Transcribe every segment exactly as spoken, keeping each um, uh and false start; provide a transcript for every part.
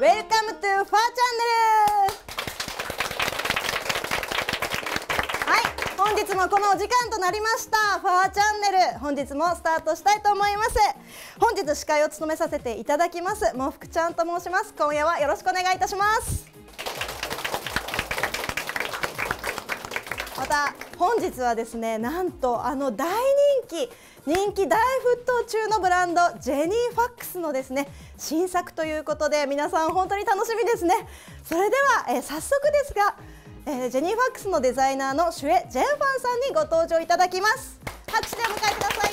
Welcome to ファーチャンネル。はい、本日もこのお時間となりましたファーチャンネル、本日もスタートしたいと思います。本日司会を務めさせていただきますもふくちゃんと申します。今夜はよろしくお願いいたします。また本日はですね、なんとあの大人気人気大沸騰中のブランドジェニーファックスのですね新作ということで、皆さん本当に楽しみですね。それでは、えー、早速ですが、えー、ジェニーファックスのデザイナーのシュエ・ジェンファンさんにご登場いただきます。拍手でお迎えください。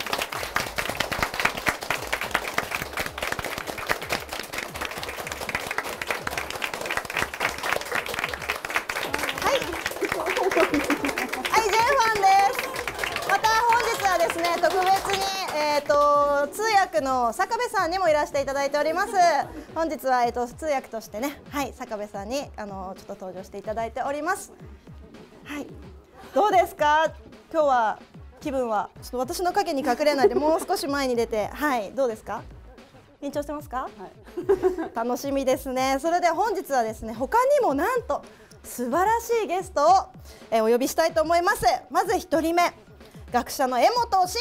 はい、はい、ジェンファンです。また本日はですね、特別に、えー、と通訳の坂部さんにもいらしていただいております。本日は、えー、と通訳としてね、はい、坂部さんにあのちょっと登場していただいております。はい、どうですか今日は気分は。ちょっと私の影に隠れないでもう少し前に出て、はい、どうですか。緊張してますか。はい、楽しみですね。それで本日はですね、他にもなんと素晴らしいゲストを、えー、お呼びしたいと思います。まずひとりめ、学者の江本慎吾さんです。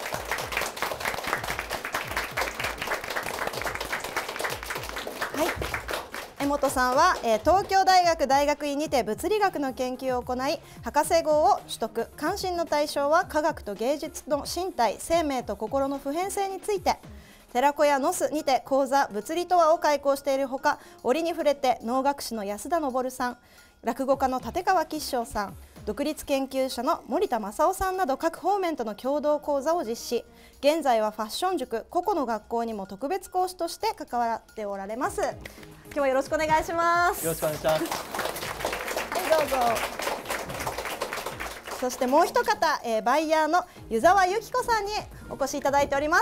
はい、江本さんは、えー、東京大学大学院にて物理学の研究を行い博士号を取得。関心の対象は科学と芸術の身体、生命と心の普遍性について、寺子屋ノスにて講座物理とはを開講しているほか、折に触れて能楽師の安田昇さん、落語家の立川吉祥さん、独立研究者の森田正夫さんなど各方面との共同講座を実施。現在はファッション塾個々の学校にも特別講師として関わっておられます。今日はよろしくお願いします。 よろしくお願いします。 はい、どうぞ。そしてもう一方、えー、バイヤーの湯沢由紀子さんにお越しいただいております。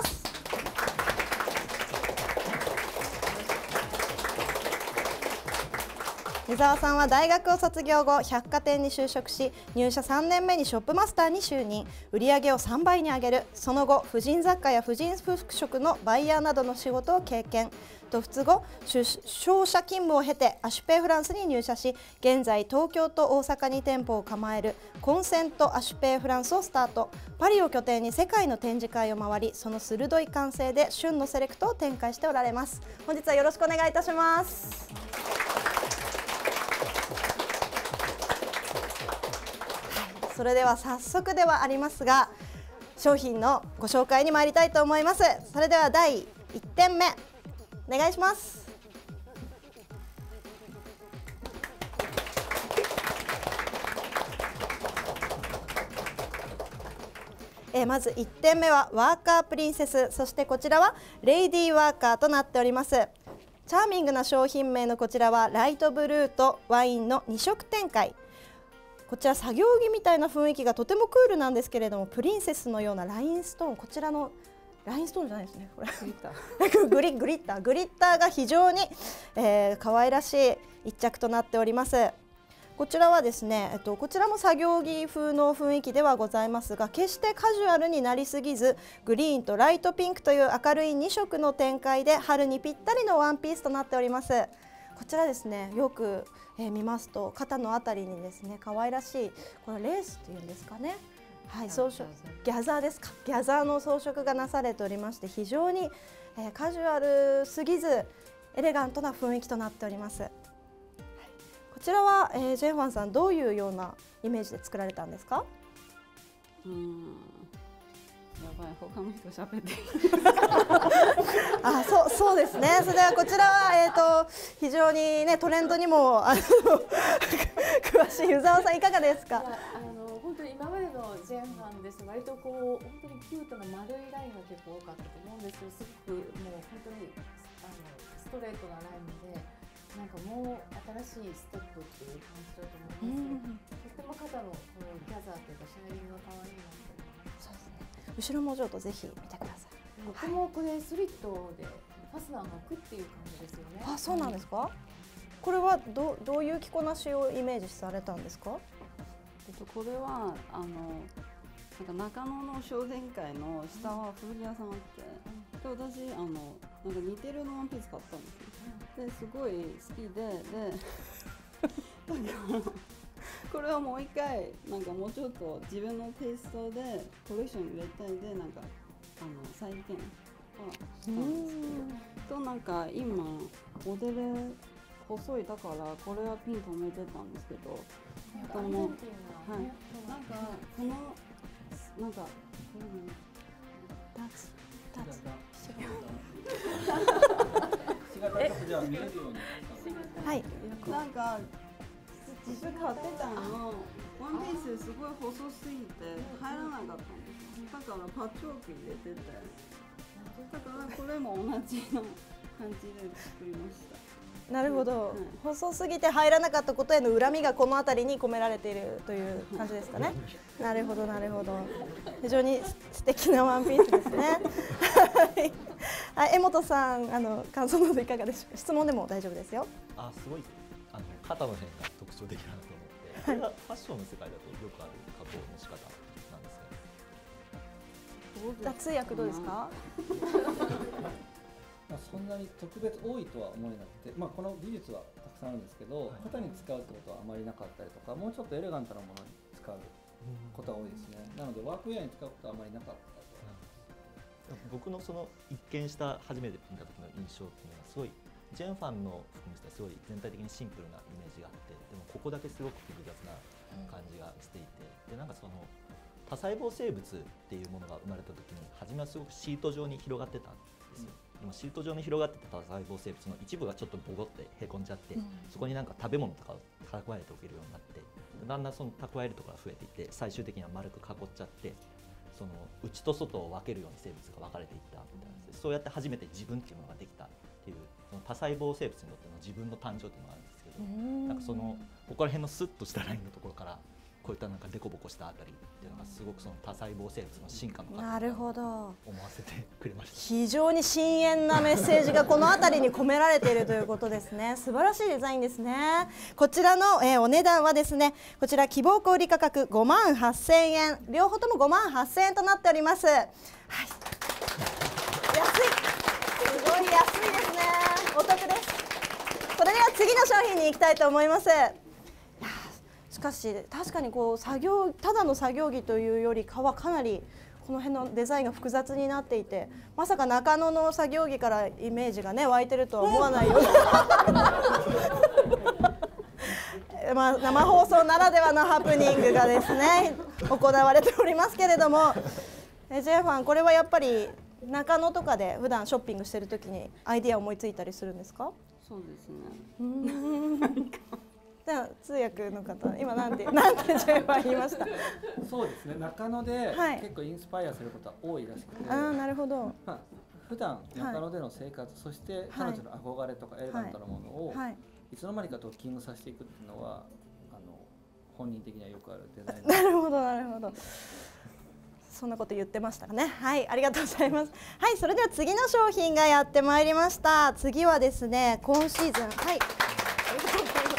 湯沢さんは大学を卒業後百貨店に就職し、入社さんねんめにショップマスターに就任。売上をさんばいに上げる。その後婦人雑貨や婦人服飾のバイヤーなどの仕事を経験。と卒後商社勤務を経てアシュペイフランスに入社し、現在東京と大阪に店舗を構えるコンセントアシュペイフランスをスタート。パリを拠点に世界の展示会を回り、その鋭い感性で旬のセレクトを展開しておられます。本日はよろしくお願いいたします。それでは早速ではありますが、商品のご紹介に参りたいと思います。それではだいいってんめお願いします。えー、まずいってんめはワーカープリンセス、そしてこちらはレイディーワーカーとなっております。チャーミングな商品名のこちらはライトブルーとワインのに色展開。こちら作業着みたいな雰囲気がとてもクールなんですけれども、プリンセスのようなラインストーン、こちらのラインストーンじゃないですね、これグリッターグリグリッターグリッターが非常に、えー、可愛らしい一着となっております。こちらはですね、えっと、こちらも作業着風の雰囲気ではございますが、決してカジュアルになりすぎず、グリーンとライトピンクという明るいに色の展開で春にぴったりのワンピースとなっております。こちらですね、よく、えー、見ますと肩のあたりにですね可愛らしいこれレースっていうんですかね、はい、装飾ギャザーですか、ギャザーの装飾がなされておりまして、非常に、えー、カジュアルすぎずエレガントな雰囲気となっております。はい、こちらは、えー、ジェンファンさん、どういうようなイメージで作られたんですか。 うーん、やばい、他の人喋ってあ、そう、そうですね。それではこちらは、えーと、非常にね、トレンドにもあの詳しい湯沢さん、いかがですか。 いや、あの本当に今までのジェンファンですと、割とこう本当にキュートな丸いラインが結構多かったと思うんですけど、すごくもう本当にあのストレートなラインで、なんかもう新しいステップっていう感じだと思います。とても肩のこのギャザーというかシャイニングが可愛いなと思います。そうですね。 後ろもちょっとぜひ見てください。 ここもこれスリットでファスナーが開くっていう感じですよね。 あ、そうなんですか。これはどどういう着こなしをイメージされたんですか。 えっとこれはあのなんか中野の商店会の下は古着屋さんあって、 で私あのなんか似てるのワンピース買ったんですよ。ですごい好きででだからこれはもう一回なんかもうちょっと自分のテイストでコレクションに入れたいでなんかあの再現はしたんですけど、となんか今モデル細いだからこれはピン止めてたんですけど、 アルゼンティンははいね、 なんかこのなんかこれもタツタツしがたちじゃあ見えるように。 はいなんか自分買ってたのワンピースすごい細すぎて入らなかったんですよ。だからパッチワーク入れてて、だからこれも同じな感じで作りました。 なるほど、 うん細すぎて入らなかったことへの恨みがこの辺りに込められているという感じですかね。なるほどなるほど。非常に素敵なワンピースですね。はい、江本さん、あの感想などいかがでしょうか。質問でも大丈夫ですよ。 あ、すごいあの肩の辺が特徴的だなと思って、これはファッションの世界だとよくある加工の仕方なんですかね。 じゃあ通訳どうですか。 まあそんなに特別多いとは思えなくて、まあこの技術はたくさんあるんですけど、肩に使うってことはあまりなかったりとか、もうちょっとエレガントなものに使うことが多いですね。なのでワークウェアに使うことはあまりなかったと。 僕のその一見した初めて見た時の印象っていうのはすごいジェンファンの服にしてはすごい全体的にシンプルなイメージがあって、でもここだけすごく複雑な感じがしていて、でなんかその多細胞生物っていうものが生まれた時に初めはすごくシート状に広がってたんですよ。でもシート状に広がってた多細胞生物の一部がちょっとボコってへこんじゃって、そこになんか食べ物とかを蓄えておけるようになって、だんだんその蓄えるところが増えていって最終的には丸く囲っちゃって、その内と外を分けるように生物が分かれていったみたいなです。そうやって初めて自分っていうものができたっていう、その多細胞生物にとっての自分の誕生っていうのがあるんですけど、なんかそのここら辺のスッとしたラインのところからこういったなんかデコボコしたあたりっていうのがすごくその多細胞生物の進化の過程なるほど。 思わせてくれました。 非常に深遠なメッセージがこの辺りに込められているということですね。素晴らしいデザインですね。こちらの、えー、お値段はですね、こちら希望小売価格ごまんはっせんえん、両方ともごまんはっせんえんとなっております。はい、安い、すごい安いですね。お得です。それでは次の商品に行きたいと思います。しかし確かにこう作業ただの作業着というよりかはかなりこの辺のデザインが複雑になっていて、まさか中野の作業着からイメージがね湧いてるとは思わないようなまあ生放送ならではのハプニングがですね行われておりますけれども、え J ファン、これはやっぱり中野とかで普段ショッピングしてる時にアイディア思いついたりするんですか？ そうですね。 うーんでは通訳の方、今なんてなんて J は言いました。 そうですね。中野ではい結構インスパイアすることは多いらしくて、 ああ、なるほど。 まあ普段中野での生活、そして彼女の憧れとかエレガントなものをはい。 いつの間にかドッキングさせていくっていうのはあの本人的にはよくあるデザインなるほどなるほど。そんなこと言ってましたかね。はい、ありがとうございます。はい、それでは次の商品がやってまいりました。次はですね、今シーズン、はい。ありがとうございます。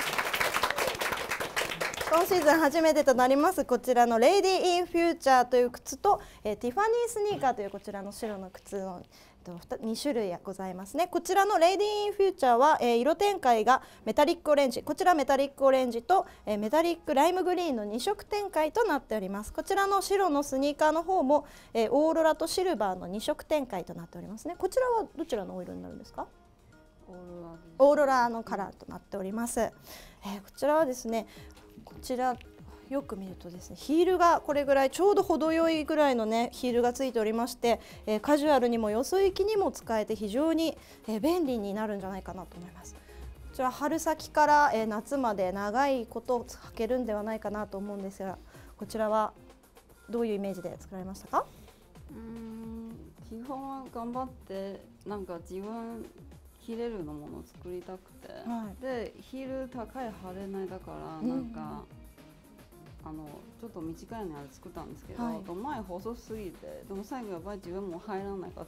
今シーズン初めてとなりますこちらのレイディー・イン・フューチャーという靴と、えー、ティファニースニーカーというこちらの白の靴のに種類ございますね。こちらのレイディー・イン・フューチャーは、えー、色展開がメタリックオレンジ、こちらメタリックオレンジと、えー、メタリックライムグリーンのに色展開となっております。こちらの白のスニーカーの方も、えー、オーロラとシルバーのに色展開となっておりますね。こちらはどちらのお色になるんですか？ オーロラです。 オーロラのカラーとなっております。えー、こちらはですね、こちらよく見るとですね、ヒールがこれぐらいちょうど程よいぐらいのねヒールがついておりまして、えー、カジュアルにもよそ行きにも使えて非常に、えー、便利になるんじゃないかなと思います。こちら春先から、えー、夏まで長いこと履けるんではないかなと思うんですが、こちらはどういうイメージで作られましたか？ うーん、基本は頑張ってなんか自分着れるのものを作りたくて、 はい、 でヒール高い羽れないだからなんか、うん、あのちょっと短いのあれ作ったんですけど、はい、前細すぎてでも最後やっぱり自分も入らなか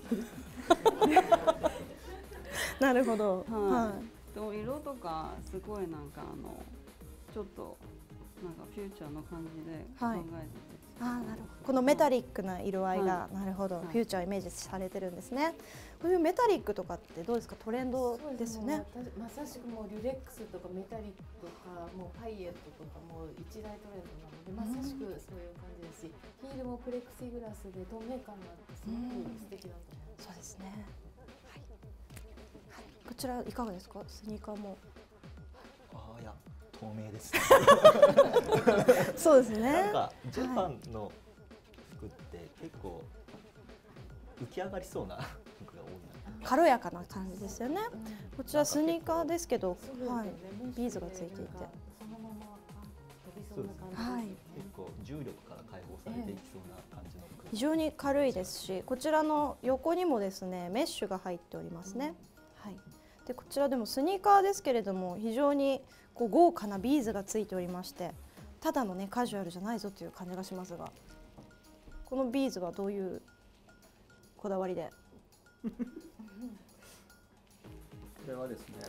ったなるほど、 はいはい、 でも色とかすごいなんかあのちょっとなんかフューチャーの感じで考えてて、 あーなるほど。このメタリックな色合いが、 はなるほど、 はいフューチャーをイメージされてるんですね。こういうメタリックとかってどうですか、トレンドですよね。 そうですね。まさしくもうリュレックスとかメタリックとかもうパイエットとかもう一大トレンドなので、まさしくそういう感じですし、ヒールもプレクシグラスで透明感があってすごく素敵だと思います。 そうですね。はい。はい、こちらいかがですか、スニーカーも。 ああいや透明です。 そうですね。 なんかジャパンの服って結構浮き上がりそうな服が多いな。 軽やかな感じですよね。 うんこちらスニーカーですけど、 そうですよねはい、ビーズがついていて、 なんかそのままあ飛びそうな感じですね。 はい結構重力から解放されていきそうな感じの服。 非常に軽いですし、こちらの横にもですねメッシュが入っておりますね。はい。でこちらでもスニーカーですけれども、非常にこう豪華なビーズがついておりまして、ただのねカジュアルじゃないぞという感じがしますが、このビーズはどういうこだわりで？ これはですね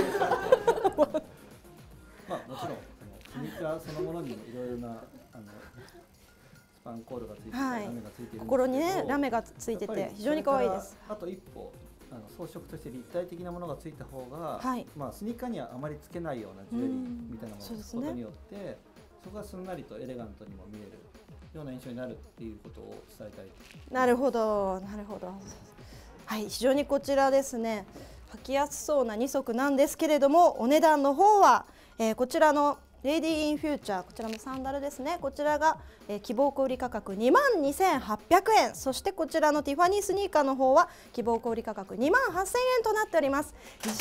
まあもちろんそのスニーカーそのものにもいろいろなあのスパンコールがついていて、 はいラメがついているんですけど、 心にねラメがついてやっぱりて非常に可愛いです。 それからあと一歩あの装飾として立体的なものがついた方が、 はいまあスニーカーにはあまりつけないようなジュエリーみたいなものをうんそうですねつくことによって、そこがすんなりとエレガントにも見えるような印象になるっていうことを伝えたい。 なるほど、なるほど。はい、非常にこちらですね、履きやすそうなに足なんですけれども、お値段の方は、えーこちらのレイディーインフューチャー、こちらのサンダルですね、こちらが、えー希望小売価格にまんにせんはっぴゃくえん、そしてこちらのティファニースニーカーの方は希望小売価格にまんはっせんえんとなっております。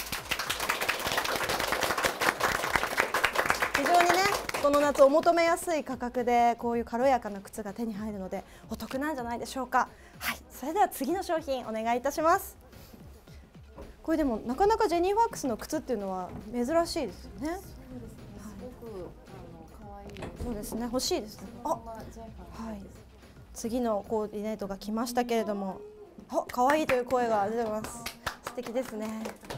非常にね、この夏お求めやすい価格でこういう軽やかな靴が手に入るのでお得なんじゃないでしょうか。はい、それでは次の商品お願いいたします。これでもなかなかジェニーファックスの靴っていうのは珍しいですよね。 そうですね。すごくあの可愛いです。 そうですね、欲しいですね。あ、 そのままジャンパーはい。次のコーディネートが来ましたけれども、あ、可愛いという声が出てます。素敵ですね。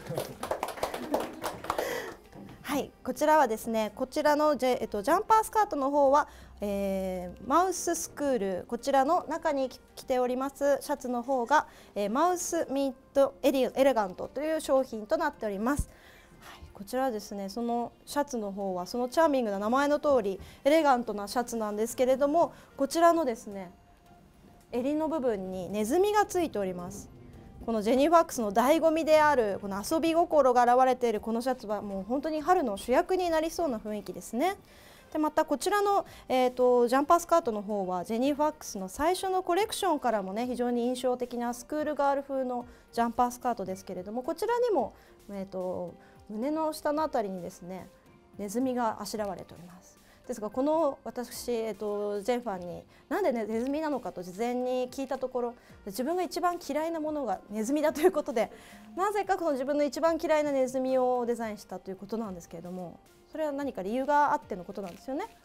はい、こちらはですね、こちらのジェ、えっと、ジャンパースカートの方は、えーマウススクール、こちらの中に着ておりますシャツの方が、えーマウスミッドエリエレガントという商品となっております。はい、こちらはですね、そのシャツの方はそのチャーミングな名前の通りエレガントなシャツなんですけれども、こちらのですね、襟の部分にネズミがついております。このジェニーファックスの醍醐味であるこの遊び心が現れているこのシャツはもう本当に春の主役になりそうな雰囲気ですね。でまたこちらの、えー、とジャンパースカートの方はジェニーファックスの最初のコレクションからもね非常に印象的なスクールガール風のジャンパースカートですけれども、こちらにも、えー、と胸の下のあたりにですねネズミがあしらわれております。ですがこの私、えっと、ジェンファンになんで、ね、ネズミなのかと事前に聞いたところ、自分が一番嫌いなものがネズミだということで、なぜかこの自分の一番嫌いなネズミをデザインしたということなんですけれども、それは何か理由があってのことなんですよね。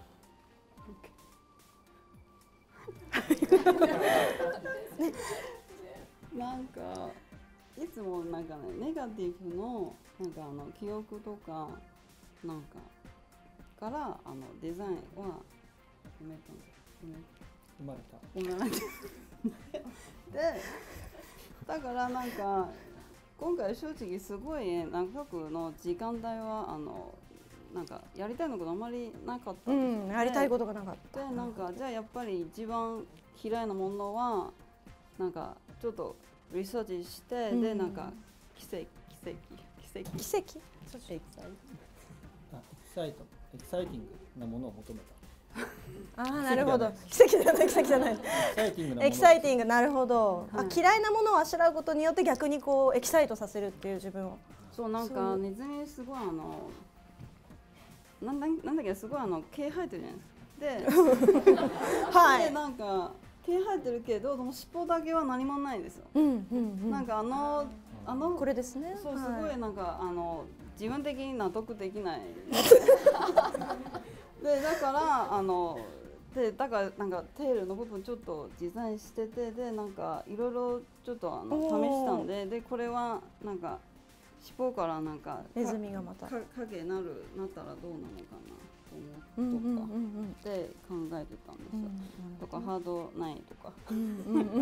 なんかいつもなんかねネガティブのなんかあの記憶とかなんかからあのデザインは埋めたんです生まれた。 埋められてでだからなんか今回正直すごい長くの時間帯はあのなんかやりたいのがあまりなかったうんん、 ですよ。 やりたいことがなかった。 でなんかじゃあやっぱり一番嫌いなものはなんかちょっとリサーチして、 うんでなんか奇跡奇跡奇跡奇跡。 エキサイあ、エキサイト、エキサイティングなものを求めた。 ああ、なるほど。奇跡じゃない、奇跡じゃない。 エキサイティングなもの。 エキサイティング、なるほど。 はいあ、嫌いなものをあしらうことによって逆にこうエキサイトさせるっていう自分を。 そうなんそうかネズミすごいあのなんだなんだっけすごいあの毛生えてるじゃないですか。で、ではい。 なんか毛生えてるけどでも尻尾だけは何もないんですよ。 うんうんうん。 なんかあのあのこれですね。 そうすはごいなんかあの自分的に納得できない。でだからあのでだからなんかテールの部分ちょっとデザインしててでなんかいろいろちょっとあの試おーしたんででこれはなんか尻尾からなんかネズミがまた。 か影なるなったらどうなのかなとと思うとかで考えてたんですよ。とかハードないとかで、はい、いろいろ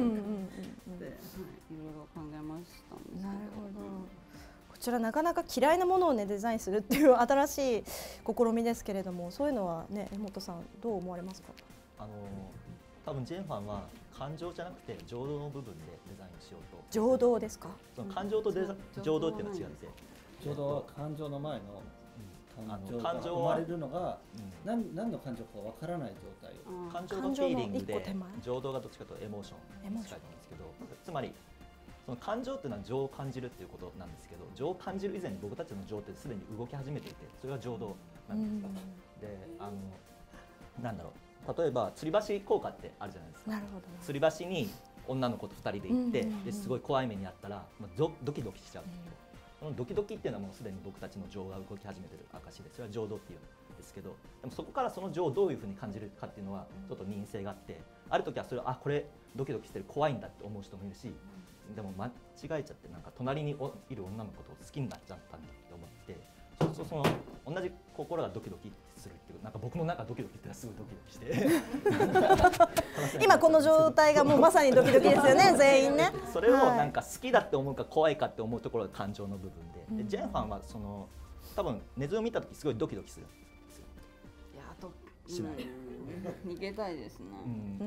考えましたんですけど。 なるほど。こちらなかなか嫌いなものをねデザインするっていう新しい試みですけれども、そういうのはね江本さんどう思われますか？ あの多分ジェンファンは感情じゃなくて情動の部分でデザインしようと。 情動ですか？ その感情とデザ情動っていうのは違って、 情動は感情の前の感情が感情生まれるのが、 うん、 何, 何の感情かわからない状態。 感情のフィーリングで、情動がどっちかというとエモーションに近いと思うんですけど、つまりその感情っていうのは情を感じるっていうことなんですけど、情を感じる以前に僕たちの情ってすでに動き始めていて、それが情動なんです。で、あのなんだろう、例えば吊り橋効果ってあるじゃないですか。 なるほど。 吊り橋に女の子とふたりで行って、ですごい怖い目にあったら、まあ、ド, ドキドキしちゃう。このドキドキっていうのはもうすでに僕たちの情が動き始めてる証で、それは情動っていうんですけど、でもそこからその情をどういうふうに感じるかっていうのはちょっと任性があって、ある時はそれはあこれドキドキしてる怖いんだって思う人もいるし、でも間違えちゃってなんか隣にいる女の子と好きになっちゃったんだって思って、そうするとその同じ心がドキドキするっていう、なんか僕の中ドキドキってすごいドキドキして今この状態がもうまさにドキドキですよね全員ね。 それをなんか好きだって思うか怖いかって思うところが感情の部分で、でジェンファンはその多分根津を見た時すごいドキドキするんですよ。 いやとしない。 逃げたいですね。 うん、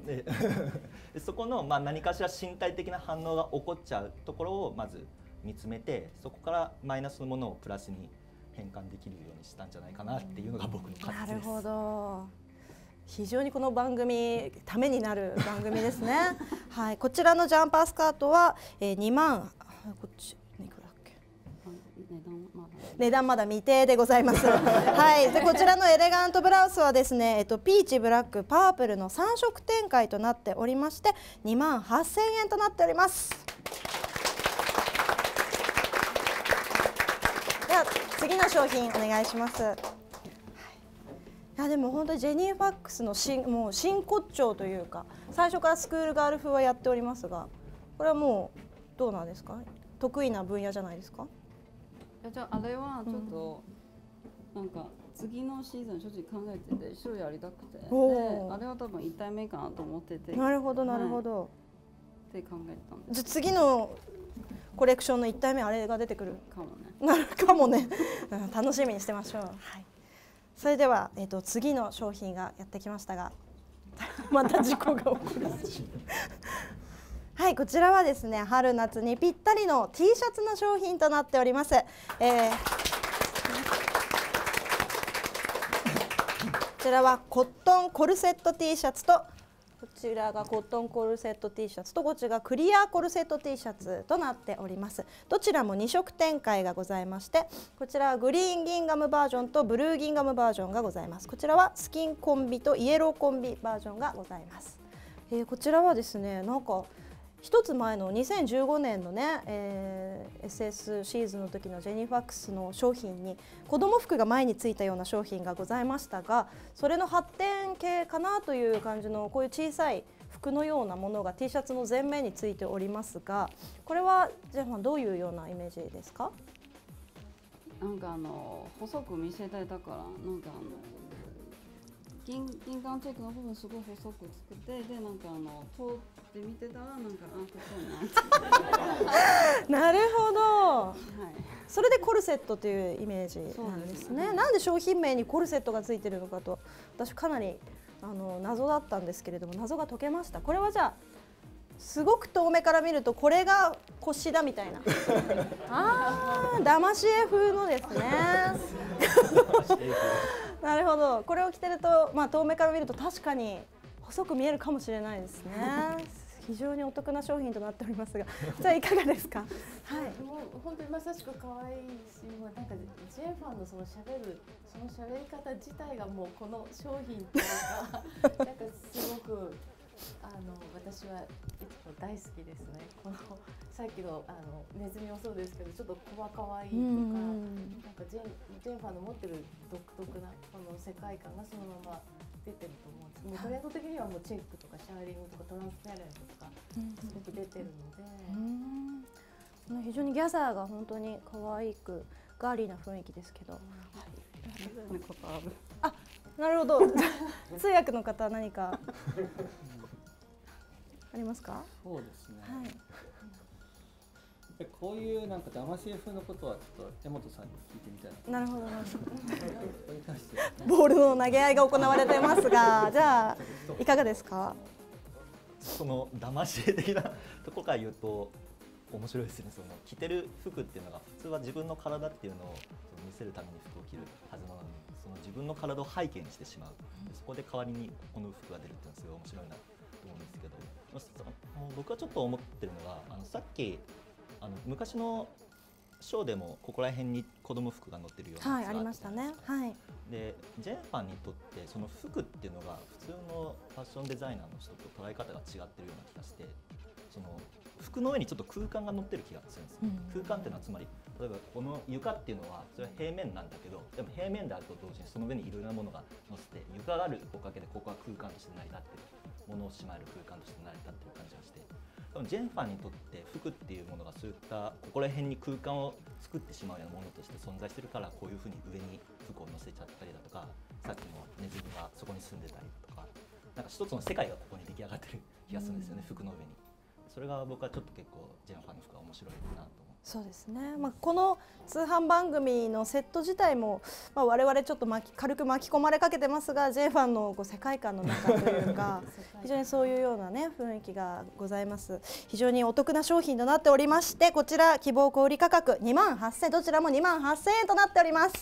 ででそこのまあ何かしら身体的な反応が起こっちゃうところをまず見つめて、そこからマイナスのものをプラスに変換できるようにしたんじゃないかなっていうのが僕の仮説です。 なるほど。非常にこの番組ためになる番組ですね。はい、こちらのジャンパースカートは、えー、にまんこっちいくらだっけ？値段まだ未定でございます。はい、でこちらのエレガントブラウスはですね、えっと、ピーチ、ブラック、パープルのさん色展開となっておりましてにまんはっせんえんとなっております。では次の商品お願いします。はい、いやでも本当にジェニー・ファックスの新もう真骨頂というか、最初からスクールガール風はやっておりますが、これはもうどうなんですか？得意な分野じゃないですか？ じゃああれはちょっと、うん、なんか次のシーズン正直考えてて一緒やりたくて、であれは多分いち体目かなと思ってて。 なるほどなるほど、はい、 って考えたんです。 じゃあ次のコレクションのいち体目あれが出てくるかもね。 なるかもね、うん、楽しみにしてましょう。はい、それでは、えーと、次の商品がやってきましたがまた事故が起こるはい、こちらはですね、春夏にぴったりの T シャツの商品となっております。えー、こちらはコットンコルセット T シャツと、こちらがコットンコルセット T シャツと、こちらがクリアコルセット T シャツとなっております。どちらもに色展開がございまして、こちらはグリーンギンガムバージョンとブルーギンガムバージョンがございます。こちらはスキンコンビとイエローコンビバージョンがございます。えー、こちらはですね、なんか一つ前のにせんじゅうごねんのね、えー、エスエス シーズンの時のジェニー・ファックスの商品に子ども服が前についたような商品がございましたが、それの発展系かなという感じのこういう小さい服のようなものが T シャツの前面についておりますが、これはジェフさんどういうようなイメージですか？ なんかあの細く見せたいだから、なんかあの銀銀管チェックの部分すごい細く作って、でなんかあの通って見てたらなんかあここななるほど、 はい、 それでコルセットというイメージなんですね。なんで商品名にコルセットがついてるのかと、私かなりあの謎だったんですけれども、謎が解けました。これはじゃあすごく遠目から見るとこれが腰だみたいなあー騙し絵風のですねなるほど、これを着てると、まあ、遠目から見ると確かに細く見えるかもしれないですね非常にお得な商品となっておりますが、じゃあいかがですか？はい、 もう本当にまさしく可愛いし、もうなんかジェンファンのその喋るその喋り方自体がもうこの商品というかなんかすごくあの私はいつも大好きですね。このさっきのあのネズミもそうですけど、ちょっと小可愛いとか、なんかジェンジェンファンの持ってる独特なこの世界観がそのまま出てると思うんです。もうトレンド的にはもうチェックとかシャーリングとかトランスペアレントとかすごく出てるので、 うん、非常にギャザーが本当に可愛くガーリーな雰囲気ですけど、はい、 なことある。 なるほど。通訳の方何かありますか？ そうですね。 はい。 でこういうなんか騙し絵風のことはちょっと江本さんに聞いてみたいな。 なるほどなるほど。 これに関してボールの投げ合いが行われてますが、じゃあいかがですか？ その騙し絵的なとこから言うと面白いですね。その着てる服っていうのが普通は自分の体っていうのを見せるために服を着るはずなのに、その自分の体を背景にしてしまう。そこで代わりにこの服が出るっていうのはすごい面白いなと思うんですけど、もう僕はちょっと思ってるのは、あのさっきあの昔のショーでもここら辺に子供服が載ってるようなはい、ありましたね。はい。 でジェンファンにとってその服っていうのが普通のファッションデザイナーの人と捉え方が違ってるような気がして、その服の上にちょっと空間が乗ってる気がするんです、うん、空間っていうのはつまり例えばこの床っていうのはそれは平面なんだけど、でも平面であると同時にその上にいろいろなものが乗せて床があるおかげでここは空間として成り立ってる、物をしまえる空間として成り立ってる感じがして、多分ジェンファンにとって服っていうものがそういったここら辺に空間を作ってしまうようなものとして存在してるから、こういうふうに上に服を乗せちゃったりだとか、さっきのネズミがそこに住んでたりとか、なんか一つの世界がここに出来上がってる気がするんですよね、うん、服の上に。それが僕はちょっと結構ジェンファンの服は面白いなと思って。 そうですね。まあ、この通販番組のセット自体も、まあ、我々ちょっと巻き軽く巻き込まれかけてますが、ジェンファンのこう世界観の中というか非常にそういうようなね雰囲気がございます。非常にお得な商品となっておりまして、こちら希望小売価格にまんはっせん、どちらもにまんはっせんえんとなっております。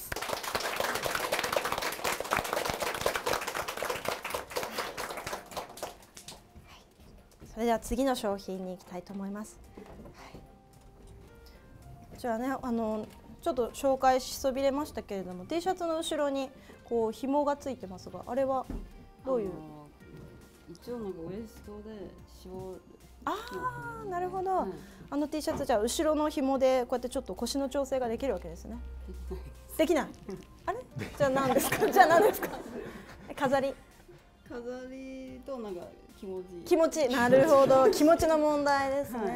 それでは次の商品に行きたいと思います。はい、こちらね、あのちょっと紹介しそびれましたけれども、T シャツの後ろにこう紐がついてますが、あれはどういう？ 一応なんかウエストで絞る。 ああ、なるほど。はい、あの T シャツじゃあ後ろの紐でこうやってちょっと腰の調整ができるわけですね。できない。あれ？じゃあ何ですか？じゃあ何ですか？飾り。 飾りとなんか気持ちいい。 気持ち、なるほど。気持ちの問題ですね。はい、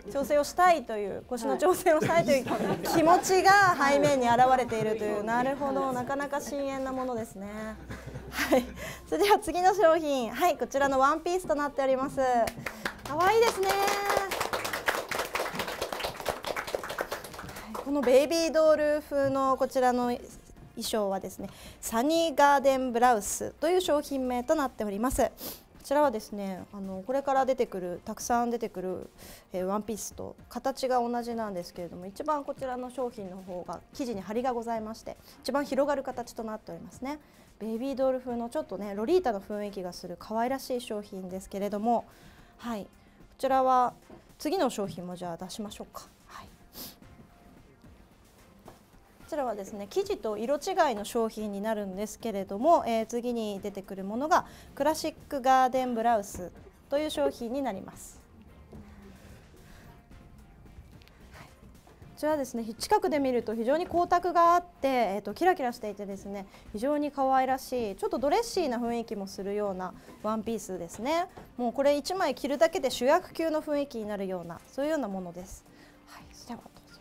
調整をしたいという腰の調整をしたいという気持ちが背面に現れているという、なるほど、なかなか深遠なものですね。はい、それでは次の商品、はい、こちらのワンピースとなっております。可愛いですね。このベイビードール風のこちらの衣装はですね、サニーガーデンブラウスという商品名となっております。こちらはですね、あのこれから出てくるたくさん出てくる、えー、ワンピースと形が同じなんですけれども、一番こちらの商品の方が生地に張りがございまして、一番広がる形となっておりますね。ベイビードール風のちょっとねロリータの雰囲気がする可愛らしい商品ですけれども、はい、こちらは次の商品もじゃあ出しましょうか。はい、こちらはですね、生地と色違いの商品になるんですけれども、えー、次に出てくるものがクラシックガーデンブラウスという商品になります。こちらですね、近くで見ると非常に光沢があって、えー、とキラキラしていてですね、非常に可愛らしい、ちょっとドレッシーな雰囲気もするようなワンピースですね。もうこれいちまい着るだけで主役級の雰囲気になるような、そういうようなものです。はい、それではどうぞ。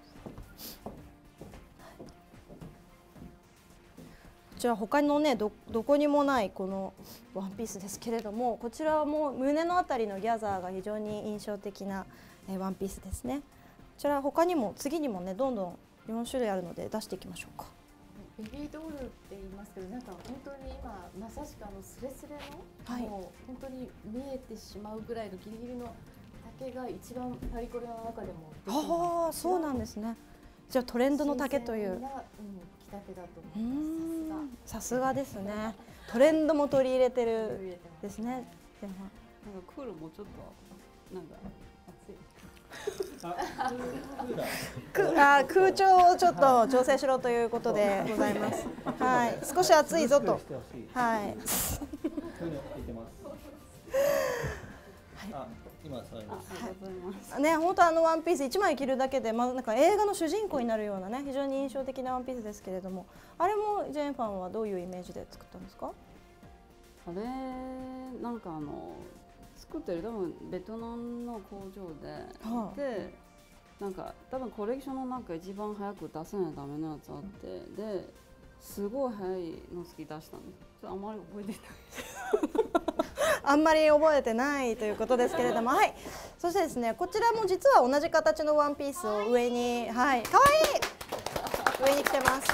こちら他のね ど, どこにもないこのワンピースですけれども、こちらはもう胸のあたりのギャザーが非常に印象的な、えー、ワンピースですね。こちら他にも次にもねどんどんよん種類あるので出していきましょうか。 ベビードールって言いますけど、なんか本当に今まさしくあのスレスレの、はい、もう本当に見えてしまうぐらいのギリギリの丈が一番パリコレの中でも出てます。 ああ、そうなんですね。じゃあトレンドの丈という。 新鮮な、うん、着丈だと思います。 さすがですね。トレンドも取り入れてるですね。 なんかクールもちょっとなんか暑い。 あ、空調をちょっと調整しろということでございます。はい、少し暑いぞと。はい。 今そうですね、本当あのワンピースいちまい着るだけで、まあなんか映画の主人公になるようなね、非常に印象的なワンピースですけれども、あれもジェーンファンはどういうイメージで作ったんですか？ あれなんかあの作ってる多分ベトナムの工場で、はあ、でなんか多分コレクションの中一番早く出せないためのやつあって、ですごい早いの好き出したんです。ちょっとあんまり覚えてないあんまり覚えてないということですけれども、はい。そしてですね、こちらも実は同じ形のワンピースを上に、はい、可愛い上に着てます。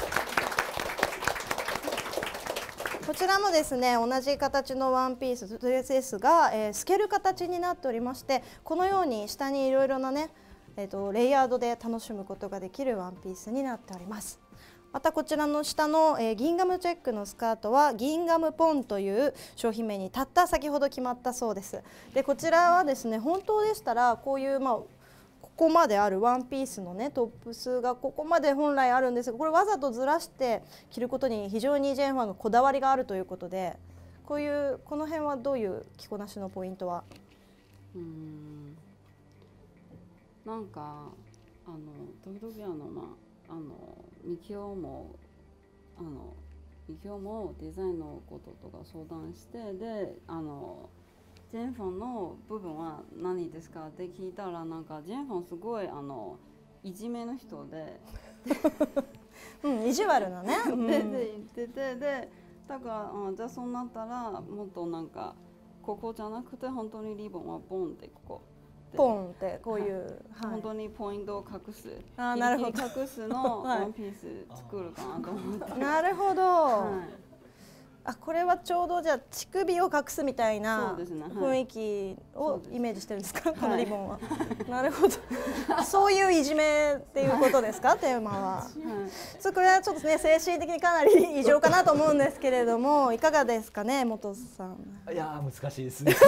こちらもですね、同じ形のワンピースですが、えー、透ける形になっておりまして、このように下にいろいろなね、えーと、レイヤードで楽しむことができるワンピースになっております。またこちらの下の、えー、ギンガムチェックのスカートはギンガムポンという商品名にたった先ほど決まったそうです。でこちらはですね、本当でしたらこういうまあここまであるワンピースのねトップスがここまで本来あるんですが、これわざとずらして着ることに非常にジェーンファンがこだわりがあるということで、こういうこの辺はどういう着こなしのポイントは？ うーんなんかあの時々あのまああのみきおもあのみきおもデザインのこととか相談して、であのジェンフォンの部分は何ですかって聞いたら、なんかジェンフォンすごいあのいじめの人でうん、意地悪なね。 でで言ってて、でだからあじゃあそうなったらもっとなんかここじゃなくて本当にリボンはボンってここポンってこういう、 はいはい、 本当にポイントを隠す、 あなるほどギリギリ隠すのワンピース作るかなと思って、 なるほど、 はい、 あこれはちょうどじゃあ乳首を隠すみたいなそうですねはい雰囲気をイメージしてるんですか、 すこのリボンは。なるほどそういういじめっていうことですか、テーマは。 はいそうこれはちょっとね精神的にかなり異常かなと思うんですけれども、いかがですかね、元さん。 いやー難しいですね。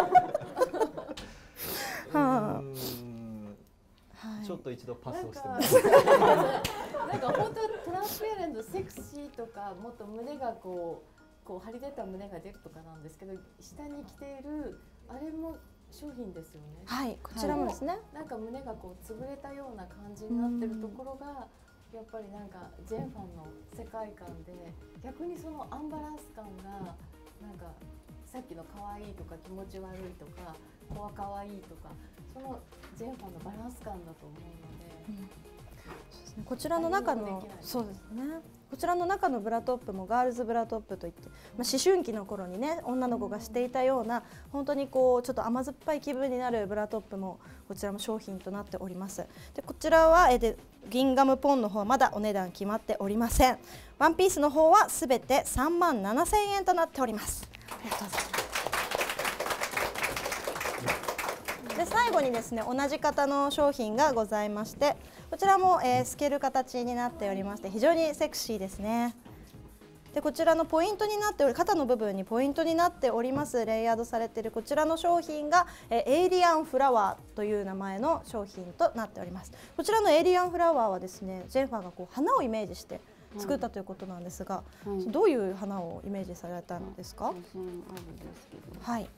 はあうーんはい、 ちょっと一度パスをしてもなんかなんか本当トランスペアレントセクシーとか、もっと胸がこうこう張り出た胸が出るとかなんですけど、下に着ているあれも商品ですよね。 はいこちらもですね、 なんか胸がこう潰れたような感じになってるところがやっぱりなんかジェンファンの世界観で、逆にそのアンバランス感がなんかさっきの可愛いとか気持ち悪いとか怖可愛いとか、そのジェンファンのバランス感だと思うので、 うんそうですね、こちらの中のそうですね、こちらの中のブラトップもガールズブラトップといって、まあ、思春期の頃にね女の子がしていたような本当にこうちょっと甘酸っぱい気分になるブラトップもこちらも商品となっております。でこちらはえでギンガムポンの方はまだお値段決まっておりません。ワンピースの方はすべてさんまんななせんえんとなっております。ありがとうございます。で最後にですね同じ型の商品がございまして、こちらも、えー、透ける形になっておりまして非常にセクシーですね。でこちらのポイントになっており肩の部分にポイントになっておりますレイヤードされているこちらの商品が、えー、エイリアンフラワーという名前の商品となっております。こちらのエイリアンフラワーはですねジェンファーがこう花をイメージして作ったということなんですが、 はい、 どういう花をイメージされたんですか？ 写真あるんですけど、 はい、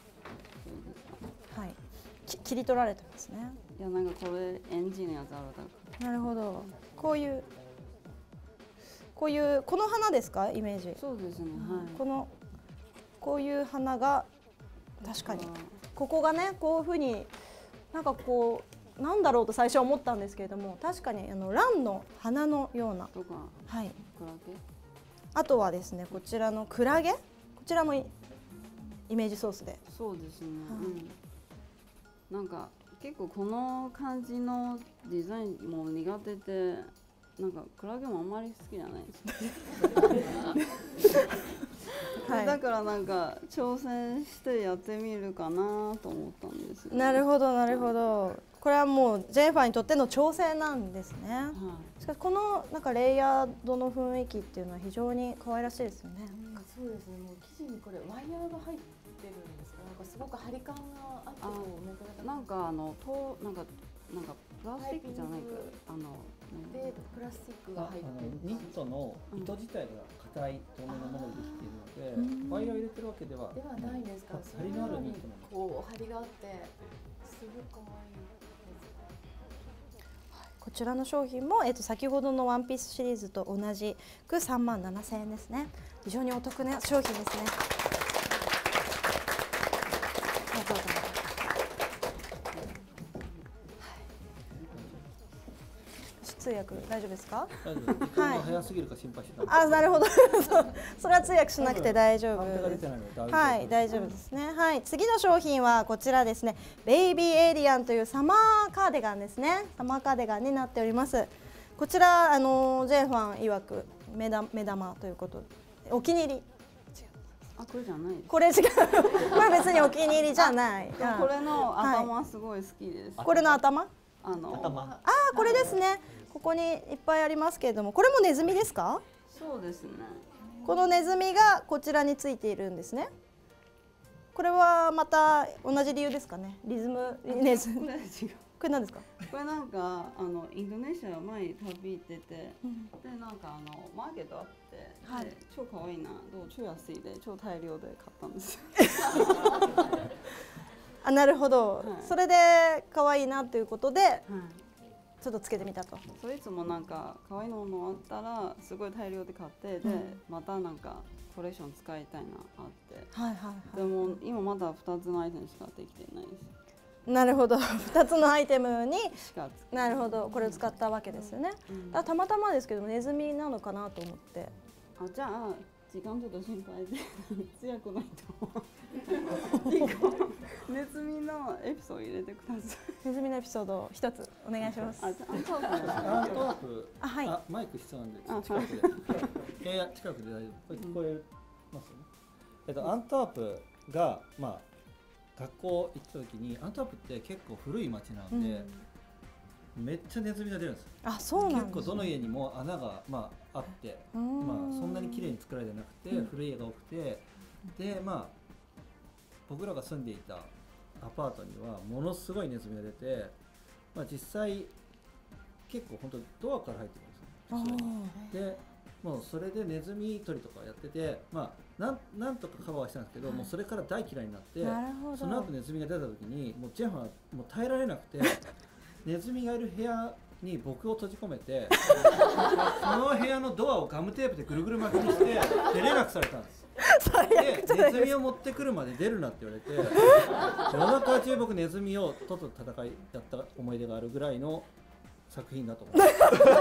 はい、切り取られてますね。 いやなんかこれエンジンのやつあるだから。 なるほど。こういうこういうこの花ですかイメージ。 そうですね。はい。 このこういう花が確かにここがねこういうふうになんかこうなんだろうと最初は思ったんですけれども、確かにあの蘭の花のような。 とか。 はい。 クラゲ。 あとはですねこちらのクラゲ、こちらもイメージソースで。 そうですね。うん。なんか。結構この感じのデザインも苦手で、なんかクラゲもあんまり好きじゃないですはい、だからなんか挑戦してやってみるかなと思ったんですよ、ね、 なるほどなるほど。これはもうジェンファーにとっての挑戦なんですね、はい、しかしこのなんかレイヤードの雰囲気っていうのは非常に可愛らしいですよね。 うん、そうですね。もう生地にこれワイヤーが入ってるんですか。なんかすごく張り感があってもなんかあのとなんかなんかプラスチックじゃないかあのでプラスチックが入ってる。 ニットの糸自体が硬い透明なものでできているので、ワイヤー入れてるわけではではないんですか。 張りのあるニットのこう張りがあってすごく可愛い。 こちらの商品も、えー、と先ほどのワンピースシリーズと同じくさんまんななせんえんですね。非常にお得な商品ですね。ありがとうございます。 通訳大丈夫ですか？ 大丈夫。時間が早すぎるか心配してたんです。 あ、なるほど。そうそれは通訳しなくて大丈夫判定が出です。 てないので大丈夫。 はい、大丈夫ですね。はい、次の商品はこちらですね。ベイビーエイリアンというサマーカーディガンですね。サマーカーディガンになっております。こちらあの J ファン曰く目玉目玉ということで、お気に入り。 あ、これじゃない。 これ違う。これ別にお気に入りじゃない。 これの頭すごい好きです。 これの頭？ あの頭。 ああ、これですね。ここにいっぱいありますけれども、これもネズミですか？ そうですね。 このネズミがこちらについているんですね。これはまた同じ理由ですかね。リズムネズミ。 これ違う。 これ何ですか？ これなんかあのインドネシア前旅行ってて、うん、でなんかあのマーケットあって、はい、で超可愛いな、超安いで超大量で買ったんですよ。 あ、なるほど。はい、それで可愛いなということで、はい、ちょっとつけてみたと。 それいつもなんか可愛いのもあったらすごい大量で買って、で、うん、またなんかコレクション使いたいなあって、はいはいはい、でも今まだふたつのアイテムしかできてないです。 なるほど、ふたつのアイテムになるほど、これを使ったわけですよね。うん、たまたまですけどネズミなのかなと思って。 あ、じゃあ時間ちょっと心配で通訳ないとネズミのエピソード入れてください。 ネズミのエピソード一つお願いします。 アントワープ、あ、はい、あ、マイク必要なんで近くで、いや近くで大丈夫。これ聞こえますよね。えっとアントワープがまあ学校行った時に、アントワープって結構古い町なので、うん、めっちゃネズミが出るんですよ。 あ、そうなんですね。 結構どの家にも穴がまああって、まあそんなに綺麗に作られてなくて、うん、古い家が多くて、でまあ僕らが住んでいたアパートにはものすごいネズミが出て、まあ実際結構本当ドアから入ってくるんですよ。で、もうそれでネズミ捕りとかやってて、まあなんなんとかカバーしたんですけど、はい、もうそれから大嫌いになって、その後ネズミが出た時にもうジェフはもう耐えられなくてネズミがいる部屋に僕を閉じ込めてその部屋のドアをガムテープでぐるぐる巻きにして出れなくされたんです。でネズミを持ってくるまで出るなって言われて夜中中僕ネズミをとっとと戦いやった思い出があるぐらいの作品だと思います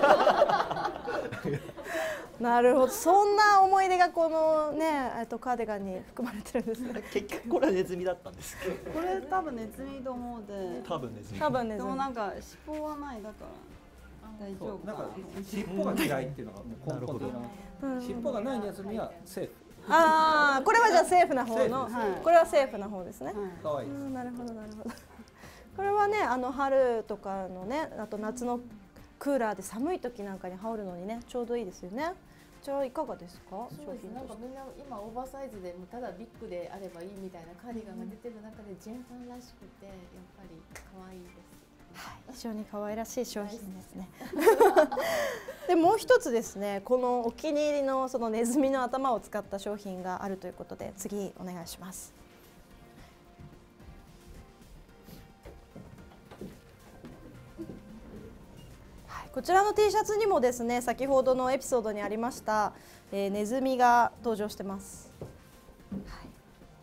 なるほど、そんな思い出がこのね、えっとカーディガンに含まれてるんですね。 結局これはネズミだったんですけど。 これ多分ネズミと思うで。 多分ネズミ。 多分ネズミ。 でもなんか尻尾はないだから大丈夫かな。 なんか尻尾が嫌いっていうのがもう根本的な。尻尾がないネズミはセーフ。 ああ、これはじゃあセーフな方の、はい、これはセーフな方ですね。 可愛いです。 なるほどなるほど。これはね、あの春とかのね、あと夏のクーラーで寒い時なんかに羽織るのにね、ちょうどいいですよね。じゃあいかがですか？ そうですね。なんかみんな今オーバーサイズでもただビッグであればいいみたいなカーディガンが出てる中でジェンファンらしくてやっぱり可愛いです。 はい、非常に可愛らしい商品ですね。でもう一つですね、このお気に入りのそのネズミの頭を使った商品があるということで、次お願いします。はい、こちらの T シャツにもですね、先ほどのエピソードにありました、えー、ネズミが登場してます。はい、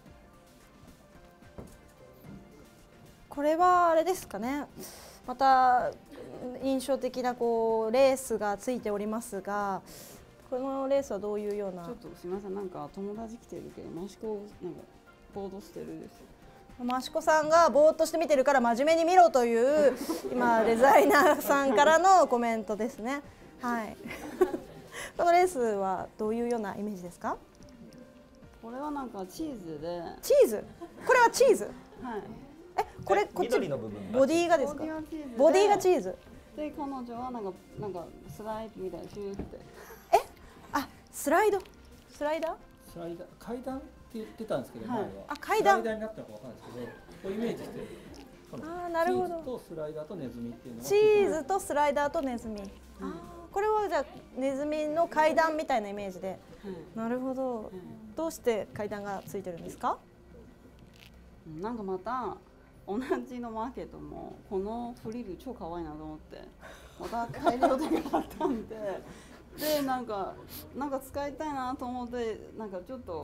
これはあれですかね。また印象的なこうレースがついておりますが、このレースはどういうような。 ちょっとすみません、なんか友達来てるけどマシコなんかボードしてるです。 マシコさんがぼーっとして見てるから真面目に見ろという今デザイナーさんからのコメントですね。はい。このレースはどういうようなイメージですか？ これはなんかチーズで。 チーズ？これはチーズ？ はい。 え、これこっち緑の部分ボディがですか？ボディがチーズ。 で彼女はなんかなんかスライドみたいなシューって。 え？あ、スライド？スライダー？ スライダー階段って言ってたんですけど、前は。 あ、階段。 スライダーになったのかわかんないですけど、こうイメージしてる。 ああ、なるほど。 チーズとスライダーとネズミっていうのは。 チーズとスライダーとネズミ。ああ、これはじゃあネズミの階段みたいなイメージで。なるほど。どうして階段がついてるんですか？ なんかまた同じのマーケットもこのフリル超可愛いなと思ってまた大量で買ったんででなんかなんか使いたいなと思ってなんかちょっと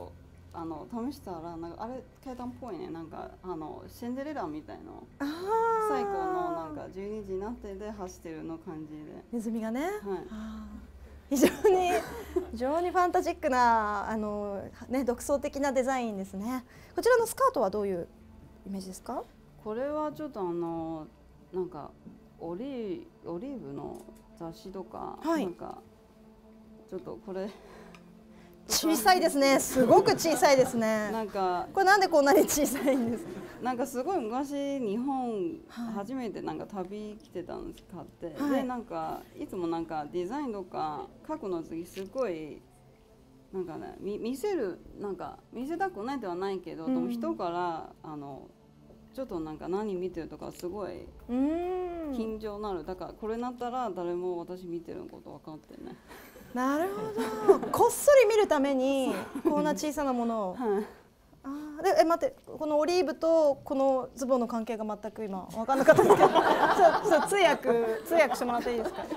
あの試したらなんかあれ階段っぽいね、なんかあのシンデレラみたいなあ最高のなんかじゅうにじになってで走ってるの感じで、 ネズミがね、 はい、 あ非常に非常にファンタジックなあの、ね、独創的なデザインですね。こちらのスカートはどういうイメージですか？ これはちょっとあのなんかオリオリーブの雑誌とか、はい、なんかちょっとこれ小さいですね。すごく小さいですね。なんかこれなんでこんなに小さいんですか？ なんかすごい昔日本初めてなんか旅来てたんです買って、はい、でなんかいつもなんかデザインとか書くの次すごいなんかね見せるなんか見せたくないではないけど、うん、でも人からあのちょっとなんか何見てるとかすごい緊張なる。だからこれなったら誰も私見てること分かってね。 なるほど。こっそり見るためにこんな小さなものを。はい、あでえ待ってこのオリーブとこのズボンの関係が全く今分かんなかったんですけど、そう通訳通訳してもらっていいですか？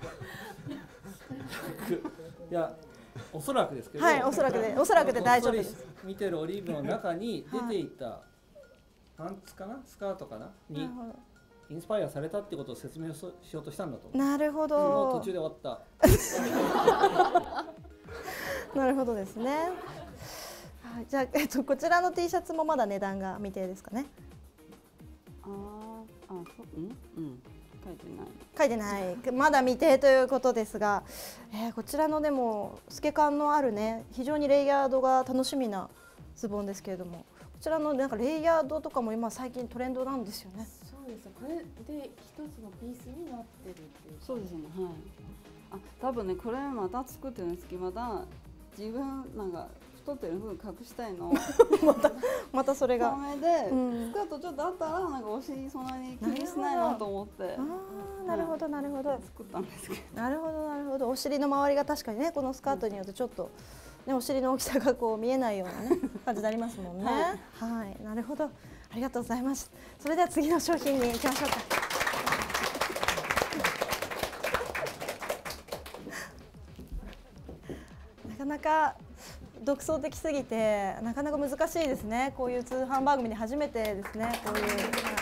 いやおそらくですけど。 はいおそらくでおそらくで大丈夫です。 見てるオリーブの中に出ていたパンツかなスカートかなに。インスパイアされたってことを説明しようとしたんだと思う。 なるほど。 もう途中で終わった。 なるほどですね。はい、じゃあ、えっと、こちらの T シャツもまだ値段が未定ですかね。 ああ、そう、うん、うん、書いてない。 書いてない、まだ未定ということですが、えー、こちらのでも透け感のあるね、非常にレイヤードが楽しみなズボンですけれども、こちらのなんかレイヤードとかも今最近トレンドなんですよね。 そうです。これで一つのピースになってるっていう。 そうですね。はい。あ、多分ねこれまた作ってるんですけど、また自分なんか太ってる分隠したいの。 またまたそれが。 透明で、うん、スカートちょっとあったらなんかお尻そんなに気にしないなと思って。 ああ、なるほどなるほど。 作ったんですけど。 なるほどなるほど。お尻の周りが確かにねこのスカートによってちょっと。ね、お尻の大きさがこう見えないような、ね、感じになりますもんね。はい、はい、なるほど。ありがとうございます。それでは次の商品に行きましょうか。なかなか独創的すぎて、なかなか難しいですね。こういう通販番組で初めてですね。こういう。はい、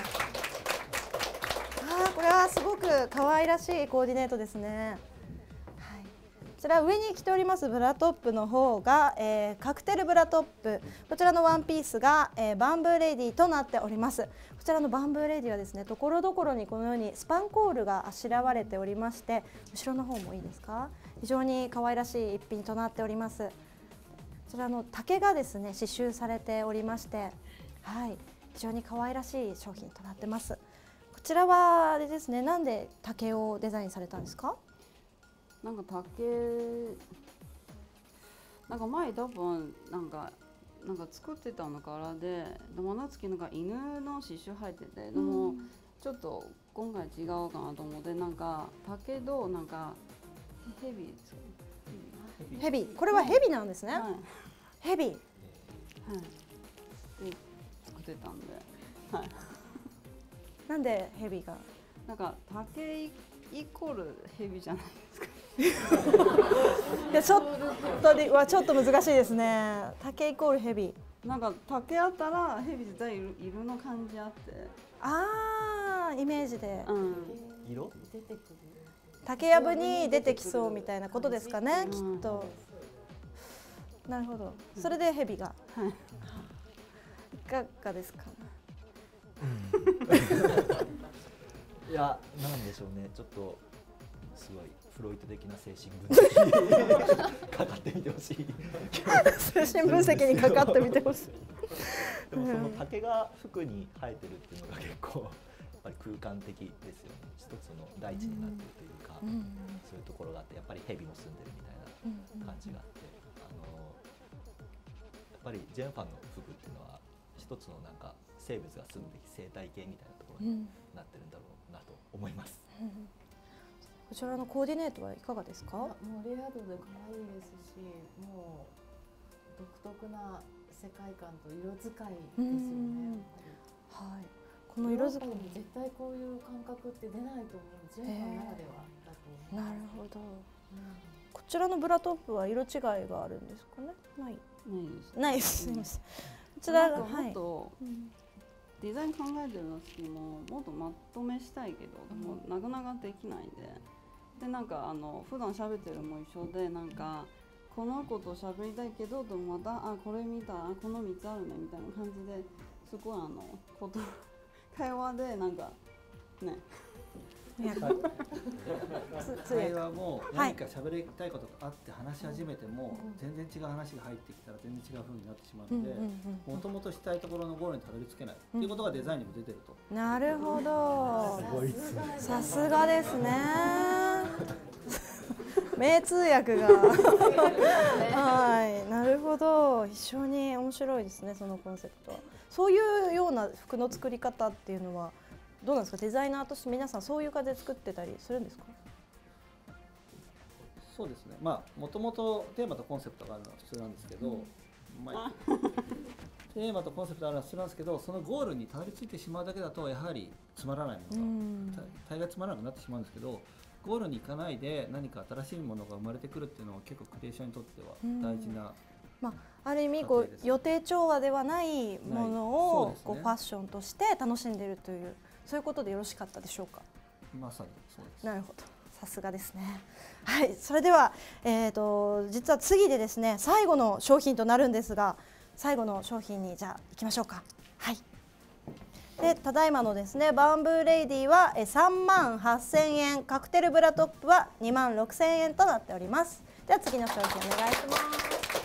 ああ、これはすごく可愛らしいコーディネートですね。こちら上に着ておりますブラトップの方が、えー、カクテルブラトップ、こちらのワンピースが、えー、バンブーレディとなっております。こちらのバンブーレディはですね、ところどころにこのようにスパンコールがあしらわれておりまして、後ろの方もいいですか、非常に可愛らしい一品となっております。こちらの竹がですね刺繍されておりまして、はい、非常に可愛らしい商品となってます。こちらはあれですね、なんで竹をデザインされたんですか？ なんか竹なんか前多分なんかなんか作ってたのからで、でも夏樹なんか犬の刺繍入ってて、でもちょっと今回違うかなと思って、なんか竹となんかヘビですよ。 ヘビ、これはヘビなんですね。はい、ヘビ。はい。 で作ってたんで。はい。 なんでヘビが？ なんか竹イコールヘビじゃないですか。 いやちょっとではちょっと難しいですね。竹イコールヘビ。 なんか竹あったらヘビ絶対いるいるの感じあって。 ああ、イメージで。うん。 色？ 出てくる。 竹やぶに出てきそうみたいなことですかね、きっと。なるほど。それでヘビが。はい。いかがですか。 いや、なんでしょうね。ちょっとすごい。フロイト的な精神分析にかかってみてほしい精神分析にかかってみてほしいでもその竹が服に生えてるっていうのが結構やっぱり空間的ですよね。一つの大地になってるというか、うん、そういうところがあって、やっぱり蛇も住んでるみたいな感じがあって、あのやっぱりジェンファンの服っていうのは一つのなんか生物が住むべき生態系みたいなところになってるんだろうなと思います。うんうん、 こちらのコーディネートはいかがですか？ もうレア度で可愛いですし、もう独特な世界観と色使いですよね。 はい。この色使いに絶対こういう感覚って出ないと思う。ジェンファンならではだと思う。 なるほど。うん、こちらのブラトップは色違いがあるんですかね。ない。 ないです。 ないです。こちらがもっとデザイン考えてるの時ももっとまとめしたいけど、でもなかなかできないんで、でなんかあの普段喋ってるのも一緒で、なんかこの子と喋りたいけど、でもまたあこれ見たらこのみっつあるねみたいな感じで、すごいあのこと会話でなんかね。 会話も何か喋りたいことがあって話し始めても全然違う話が入ってきたら全然違う風になってしまうので、もともとしたいところのゴールにたどり着けないっていうことがデザインにも出てると。 なるほど。さすがですね。名通訳がはい、なるほど。非常に面白いですね、そのコンセプトは。そういうような服の作り方っていうのはどうなんですか。デザイナーとして皆さんそういう感じで作ってたりするんですか。 そうですね。まあもともとテーマとコンセプトがあるのは普通なんですけど、うん、まあ、テーマとコンセプトがあるのは普通なんですけど、そのゴールにたどり着いてしまうだけだとやはりつまらないものが大概つまらなくなってしまうんですけど、ゴールに行かないで何か新しいものが生まれてくるっていうのは結構クリエーションにとっては大事な、 まあ、ある意味こう予定調和ではないものをこうファッションとして楽しんでいるという、そういうことでよろしかったでしょうか。 まさにそうです。 なるほど、さすがですね。はい、それでは、えーと、実は次でですね、最後の商品となるんですが、最後の商品にじゃあ行きましょうか。はい。で、ただいまのですね、バンブーレイディはさんまんはっせんえん、カクテルブラトップはにまんろくせんえんとなっております。では次の商品お願いします。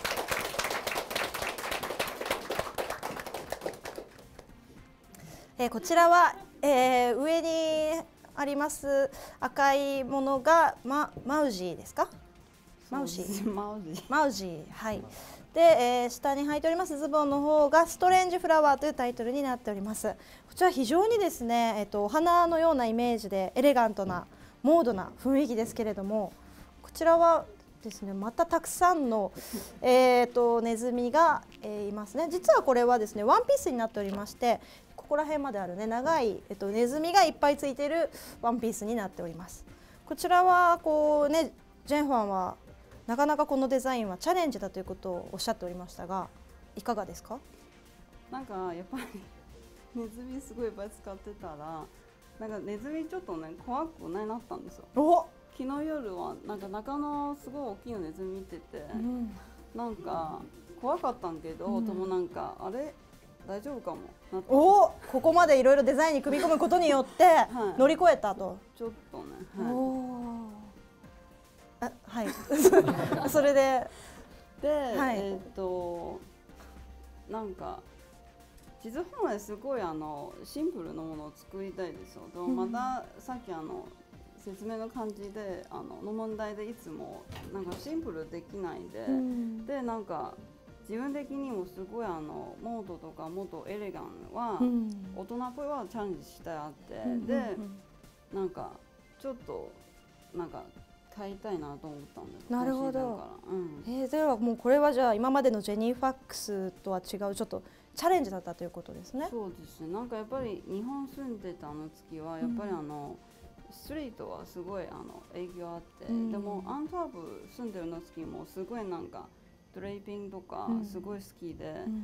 えー、こちらは、えー、上にあります赤いものが、ま、マウジーですか。マウジー。 マウジー。 マウジー。はい。で、えー、下に履いておりますズボンの方がストレンジフラワーというタイトルになっております。こちら非常にですね、えっと、お花のようなイメージでエレガントなモードな雰囲気ですけれども、こちらはですね、またたくさんの、えー、とネズミが、えー、いますね。実はこれはですね、ワンピースになっておりまして、ここら辺まであるね、長い、えっと、ネズミがいっぱいついているワンピースになっております。こちらはこうね、ジェンファンはなかなかこのデザインはチャレンジだということをおっしゃっておりましたが、いかがですか。 なんかやっぱりネズミすごいいっぱい使ってたら、なんかネズミちょっとね怖くないなったんですよ。 お、 昨日夜はなんか中野すごい大きいのネズミ見てて、うん、なんか怖かったんけど、うん、でもなんかあれ大丈夫かもなって。 お、ここまでいろいろデザインに組み込むことによって乗り越えたと。はい、 ちょっとね。はい、おあ、はいそれでで、はい、えっとなんか地図本来すごいあのシンプルなものを作りたいですよ。でもまたさっきあの説明の感じであのの問題でいつもなんかシンプルできないで、うん、でなんか自分的にもすごいあのモードとかもっとエレガンは、うん、大人っぽいはチャレンジしたいあって、うん、で、うん、なんかちょっとなんか買いたいなと思ったんです。 なるほど。うん、えー、ではもうこれはじゃあ今までのジェニーファックスとは違うちょっとチャレンジだったということですね。 そうですね。なんかやっぱり日本住んでたあの月はやっぱりあの、うん、ストリートはすごいあの影響あって、うん、でもアントワープ住んでるの月もすごいなんかドレイピングとかすごい好きで、うん、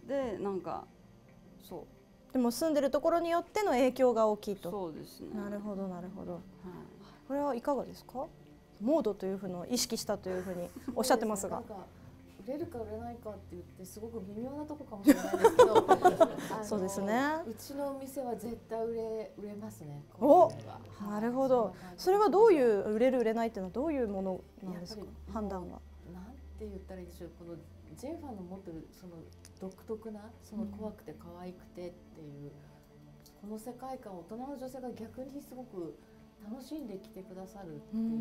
でなんかそう。 でも住んでるところによっての影響が大きいと。 そうですね。 なるほどなるほど。はい、これはいかがですか。モードというふうのを意識したというふうにおっしゃってますが。 売れるか売れないかって言ってすごく微妙なとこかもしれないですけどそうですね。 うちのお店は絶対売れ売れますね。 お、なるほど。それはどういう売れる売れないっていうのはどういうものなんですか。判断は。 なんて言ったらいいでしょう。このジェンファンの持ってるその独特なその怖くて可愛くてっていう、うん、この世界観を大人の女性が逆にすごく楽しんできてくださるっていうか、うん、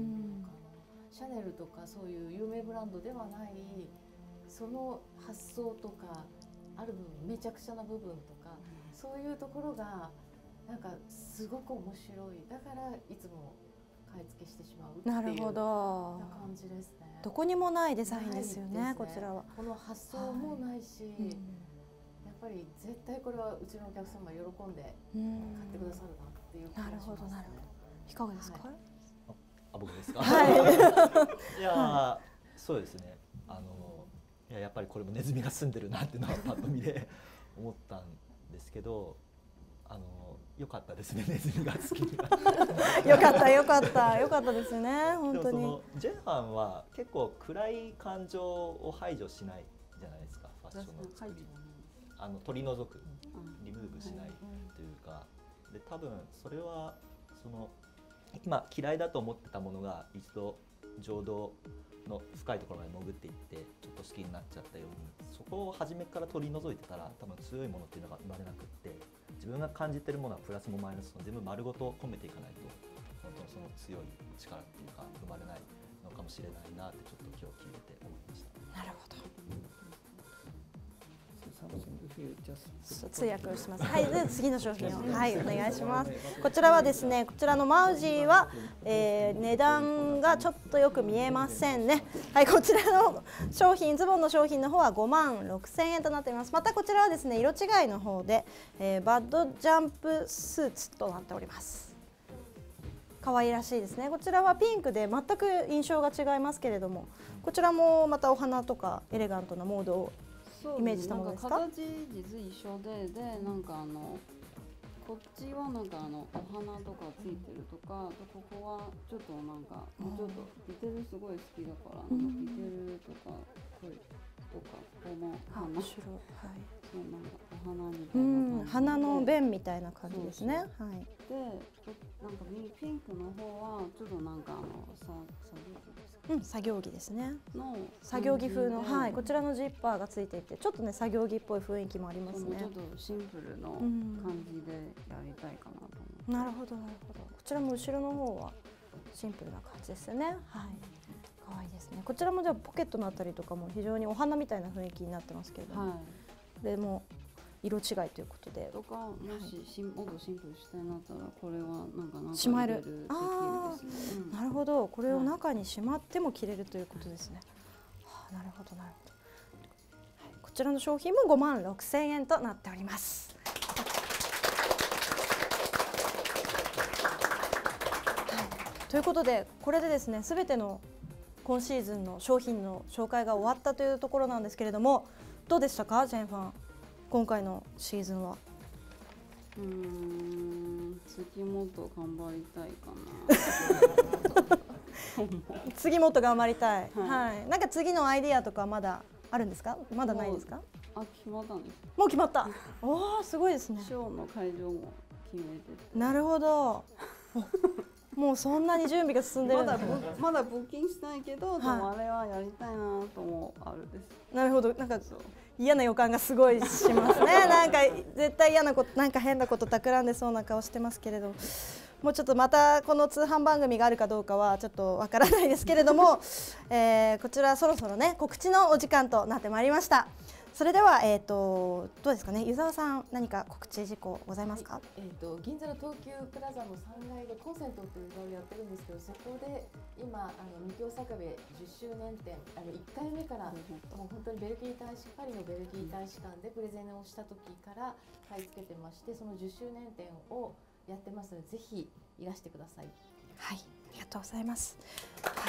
シャネルとかそういう有名ブランドではないその発想とかある部分めちゃくちゃな部分とか、うん、そういうところがなんかすごく面白い。だからいつも買い付けしてしまうっていうなるほどな感じですね。 どこにもないデザインですよ ね, ねこちらは。 この発想もないし、はい、うん、やっぱり絶対これはうちのお客様喜んで買ってくださるなっていう感じしますね。 なるほどなるほど。いかがですか。 はあ、僕ですか。 はい。 いや、そうですね。あのいややっぱりこれもネズミが住んでるなっていうのはパッと見で思ったんですけど、あの良かったですね、ネズミが好きになって。 よかったよかったよかったですね、本当に。 でもそのジェンファンは結構暗い感情を排除しないじゃないですか、ファッションの作り。あの取り除く、リムーブしないというか、で多分それはその今嫌いだと思ってたものが一度情動の深いところまで潜っていってちょっと好きになっちゃったように、そこを初めから取り除いてたら多分強いものっていうのが生まれなくって、自分が感じてるものはプラスもマイナスも全部丸ごと込めていかないと本当にその強い力っていうか生まれないのかもしれないなってちょっと今日聞いてて思いました。 なるほど。 通訳をします。はい、で次の商品をはいお願いします。こちらはですね、こちらのマウジーは、えー、値段がちょっとよく見えませんね。はい、こちらの商品、ズボンの商品の方はごまんろくせんえんとなっています。またこちらはですね、色違いの方で、えー、バッドジャンプスーツとなっております。可愛らしいですね。こちらはピンクで全く印象が違いますけれども、こちらもまたお花とかエレガントなモードをイメージしたものですか？ なんか形実一緒で、でなんかあのこっちはなんかあのお花とかついてるとか、でここはちょっとなんかもうちょっとディテールすごい好きだから、なんかディテールとかこれとかこの花、 面白い、はい、 そうなんかお花みたいな感じで、 花の弁みたいな感じですね。 そうそう、 はい。 でなんかピンクの方はちょっとなんかあのさうん、作業着ですね。 の作業着風の、はい、こちらのジッパーがついていて、ちょっとね作業着っぽい雰囲気もありますね。 ちょっとシンプルの感じでやりたいかなと思って。 なるほどなるほど。こちらも後ろの方はシンプルな感じですよね。はい。可愛いですね。こちらもじゃあポケットのあたりとかも非常にお花みたいな雰囲気になってますけれども、はい、でも色違いということで。 とかもししもっとシンプルしたいなったらこれはなんかなんかしまえる。 ああ、 うん、なるほど。これを中にしまっても着れるということですね。はあ、なるほどなるほど。はい、こちらの商品もごまんろくせんえんとなっております。ということでこれでですね、すべての今シーズンの商品の紹介が終わったというところなんですけれども、どうでしたか、ジェーンファン、今回のシーズンは。 うーん、次もっと頑張りたいかな。 次もっと頑張りたい。 はい、 はい。なんか次のアイディアとかまだあるんですか？まだないですか？ あ、決まったんです。 もう決まった。おお、すごいですね。 ショーの会場も決めてて。 なるほど。もうそんなに準備が進んでるんですね。 まだまだブッキングしないけど、でもあれはやりたいなともあるです。 なるほど、なんか嫌な予感がすごいしますね。なんか絶対嫌なこと、なんか変なこと企んでそうな顔してますけれど、もうちょっとまたこの通販番組があるかどうかはちょっとわからないですけれども、えー、こちらそろそろね告知のお時間となってまいりました。それでは、えー、とどうですかね、湯沢さん、何か告知事項ございますか？はい、 えー、と銀座の東急プラザのさんがいでコンセントという場をやってるんですけど、そこで今あの二京坂部じゅっしゅうねんてん、あのいっかいめから、もう本当にベルギー大使パリのベルギー大使館でプレゼンをした時から買い付けてまして、そのじゅっしゅうねんてんをやってますので、ぜひいらしてください。 はい、ありがとうございます。はい、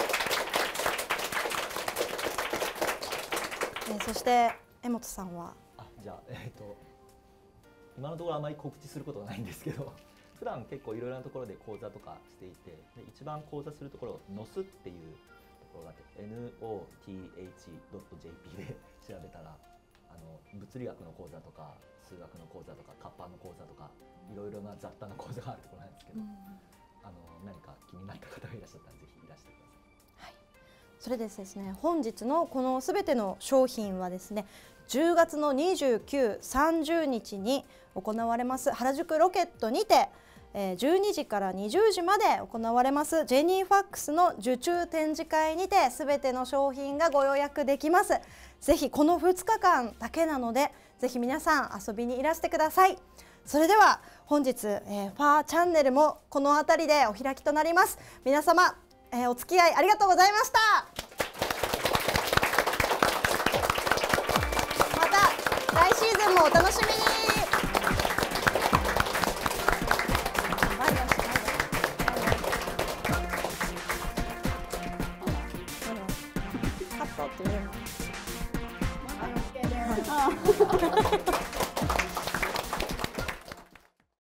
えー、そして江本さんは、 あ、じゃあ、えー、と今のところあまり告知することはないんですけど、普段結構いろいろなところで講座とかしていて、で一番講座するところ ノス っていうところがあって エヌオーティーエイチドットジェーピー で調べたら、あの物理学の講座とか数学の講座とか活版の講座とかいろいろな雑多な講座があるところなんですけど、うん、あの何か気になった方がいらっしゃったらぜひいらしてください。 それでですね、本日のこのすべての商品はですね、じゅうがつのにじゅうく、さんじゅうにちに行われます原宿ロケットにて、じゅうにじからにじゅうじまで行われますジェニーファックスの受注展示会にてすべての商品がご予約できます。ぜひこのふつかかんだけなので、ぜひ皆さん遊びにいらしてください。それでは本日、えー、ファーチャンネルもこの辺りでお開きとなります。皆様、えー、お付き合いありがとうございました。また来シーズンもお楽しみに。 あと